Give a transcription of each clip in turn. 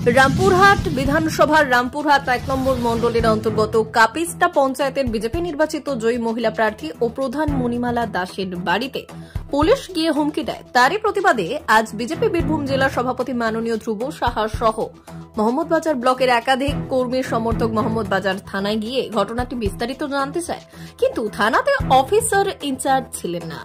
রামপুরহাট বিধানসভার রামপুরহাট ১ নম্বর মণ্ডলের অন্তর্গত কাপিস্টা পঞ্চায়েতের বিজেপি নির্বাচিত জয়ী মহিলা প্রার্থী ও প্রধান মণিমালা দাসের বাড়িতে পুলিশ গিয়ে হুমকি দেয়। তারই প্রতিবাদে আজ বিজেপি বীরভূম জেলা সভাপতি মাননীয় ধ্রুব সাহা সহ মোহাম্মদবাজার ব্লকের একাধিক কর্মীর সমর্থক মোহাম্মদবাজার থানায় গিয়ে ঘটনাটি বিস্তারিত জানতে চায়, কিন্তু থানাতে অফিসার ইনচার্জ ছিলেন না।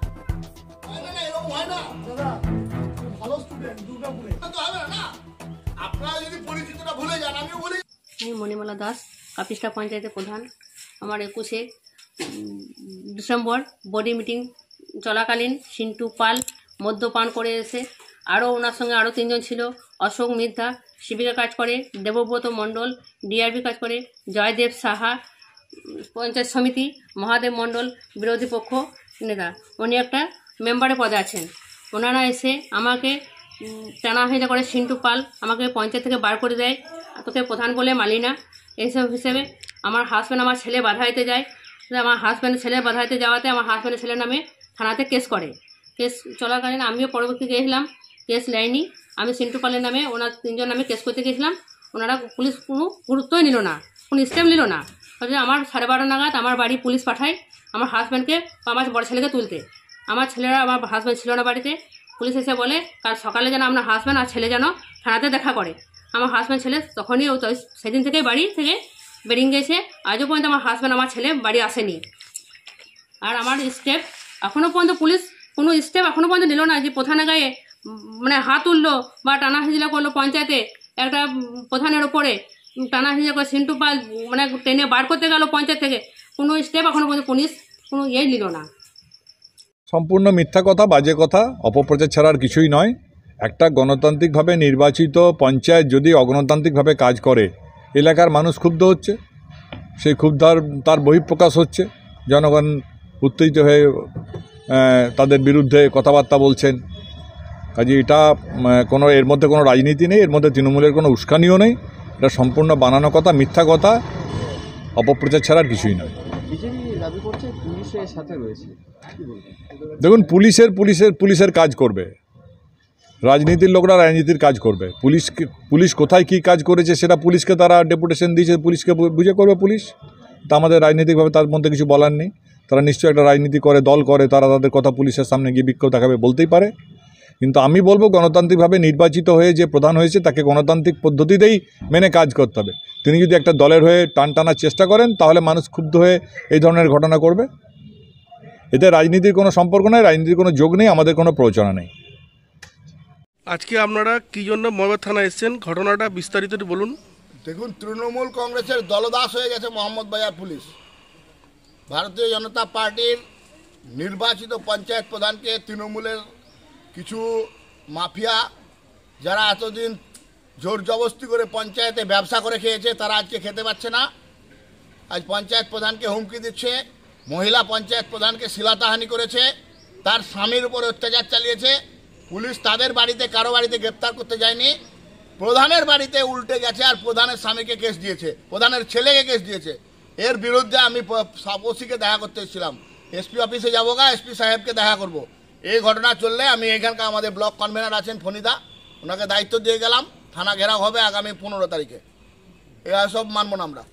আমি মণিমালা দাস, কাপিস্টা পঞ্চায়েতের প্রধান। আমার 21শে ডিসেম্বর বডি মিটিং চলাকালীন সিন্টু পাল মদ্যপান করে এসে আরও ওনার সঙ্গে আরও 3 জন ছিল। অশোক মিদ্ধা শিবিকা কাজ করে, দেবব্রত মণ্ডল ডিআরবি কাজ করে, জয়দেব সাহা পঞ্চায়েত সমিতি, মহাদেব মণ্ডল বিরোধী পক্ষ নেতা, উনি একটা মেম্বারের পদে আছেন। ওনারা এসে আমাকে টানা হেঁচা করে সিন্টু পাল আমাকে পঞ্চায়েত থেকে বার করে দেয়। তোকে প্রধান বলে মানি না, এইসব হিসেবে আমার হাজব্যান্ড আমার ছেলে বাধা দিতে যায়। আমার হাজব্যান্ডের ছেলে বাধা দিতে যাওয়াতে আমার হাজব্যান্ডের ছেলের নামে থানাতে কেস করে। কেস চলাকালীন আমিও পরবর্তী গিয়েছিলাম, কেস নেয়নি। আমি সিন্টু পালের নামে ওনার 3 জন নামে কেস করতে গিয়েছিলাম। ওনারা পুলিশ কোনো গুরুত্বই নিল না, কোনো স্টেপ নিল না। আমার 12:30 নাগাদ আমার বাড়ি পুলিশ পাঠায় আমার হাজব্যান্ডকে আমার বড় ছেলেকে তুলতে। আমার ছেলেরা, আমার হাজব্যান্ড ছিল না বাড়িতে। পুলিশ এসে বলে কাল সকালে যেন আপনার হাজব্যান্ড আর ছেলে যেন থানাতে দেখা করে। আমার হাজব্যান্ড ছেলে তখনই সেদিন থেকেই বাড়ি থেকে বেরিয়ে গেছে। আজও পর্যন্ত আমার হাজব্যান্ড আমার ছেলে বাড়ি আসেনি। আর আমার স্টেপ এখনও পর্যন্ত পুলিশ কোনো স্টেপ এখনও পর্যন্ত নিল না, যে প্রধানের গায়ে মানে হাত তুললো বা টানা হিজলা করলো। পঞ্চায়েতে একটা প্রধানের ওপরে টানা হিজলা করে সিন্টু পাল মানে টেনে বার করতে গেল পঞ্চায়েত থেকে, কোনো স্টেপ এখনও পর্যন্ত পুলিশ কোনো নিল না। সম্পূর্ণ মিথ্যা কথা, বাজে কথা, অপপ্রচার ছাড়া আর কিছুই নয়। একটা গণতান্ত্রিকভাবে নির্বাচিত পঞ্চায়েত যদি অগণতান্ত্রিকভাবে কাজ করে, এলাকার মানুষ ক্ষুব্ধ হচ্ছে, সেই ক্ষুব্ধার তার বহিঃপ্রকাশ হচ্ছে। জনগণ উত্তেজিত হয়ে তাদের বিরুদ্ধে কথাবার্তা বলছেন। কাজে এটা কোনো এর মধ্যে কোনো রাজনীতি নেই, এর মধ্যে তৃণমূলের কোনো উস্কানিও নেই। এটা সম্পূর্ণ বানানো কথা, মিথ্যা কথা, অপপ্রচার ছাড়া আর কিছুই নয়। দেখুন, পুলিশের কাজ করবে, রাজনীতির লোকরা রাজনীতির কাজ করবে। পুলিশ কোথায় কি কাজ করেছে সেটা পুলিশকে তারা ডেপুটেশন দিয়েছে, পুলিশকে বুঝে করবে পুলিশ। তা আমাদের রাজনৈতিকভাবে তার মধ্যে কিছু বলার নেই। তারা নিশ্চয়ই একটা রাজনীতি করে, দল করে, তারা তাদের কথা পুলিশের সামনে গিয়ে বিক্ষোভ দেখাবে, বলতেই পারে। কিন্তু আমি বলবো গণতান্ত্রিকভাবে নির্বাচিত হয়ে যে প্রধান হয়েছে তাকে গণতান্ত্রিক পদ্ধতিতেই মেনে কাজ করতে হবে। তিনি যদি একটা দলের হয়ে টানার চেষ্টা করেন তাহলে মানুষ ক্ষুব্ধ হয়ে এই ধরনের ঘটনা করবে। এতে রাজনীতির কোনো সম্পর্ক নেই, রাজনীতির কোনো যোগ নেই, আমাদের কোনো প্ররোচনা নেই। আজকে আপনারা কি জন্য মহাম্মদ থানা এসেছেন, ঘটনাটা বিস্তারিত বলুন। দেখুন, তৃণমূল কংগ্রেসের দলদাস হয়ে গেছে মোহাম্মদবাজার পুলিশ। ভারতীয় জনতা পার্টির নির্বাচিত পঞ্চায়েত প্রধানকে তৃণমূলের কিছু মাফিয়া, যারা এতদিন জোর জবরদস্তি করে পঞ্চায়েতে ব্যবসা করে খেয়েছে, তারা আজকে খেতে পাচ্ছে না। আজ পঞ্চায়েত প্রধানকে হুমকি দিচ্ছে, মহিলা পঞ্চায়েত প্রধানকে শ্লীলতাহানি করেছে, তার স্বামীর উপর অত্যাচার চালিয়েছে। পুলিশ তাদের বাড়িতে কারো বাড়িতে গ্রেপ্তার করতে যায়নি, প্রধানের বাড়িতে উল্টে গেছে আর প্রধানের স্বামীকে কেস দিয়েছে, প্রধানের ছেলেকে কেস দিয়েছে। এর বিরুদ্ধে আমি ওসিকে দেখা করতে এসেছিলাম। এসপি অফিসে যাবো গা, এসপি সাহেবকে দেখা করব। এই ঘটনা চললে আমি এখানকার আমাদের ব্লক কনভেনার আছেন ফণিদা, ওনাকে দায়িত্ব দিয়ে গেলাম। থানা ঘেরাও হবে আগামী 15 তারিখে। এরা সব মানব না আমরা।